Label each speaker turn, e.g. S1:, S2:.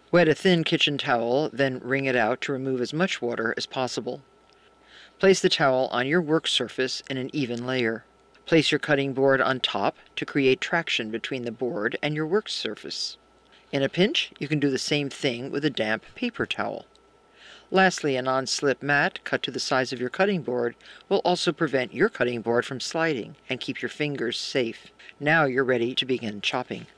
S1: Wet a thin kitchen towel, then wring it out to remove as much water as possible. Place the towel on your work surface in an even layer. Place your cutting board on top to create traction between the board and your work surface. In a pinch, you can do the same thing with a damp paper towel. Lastly, a non-slip mat cut to the size of your cutting board will also prevent your cutting board from sliding and keep your fingers safe. Now you're ready to begin chopping.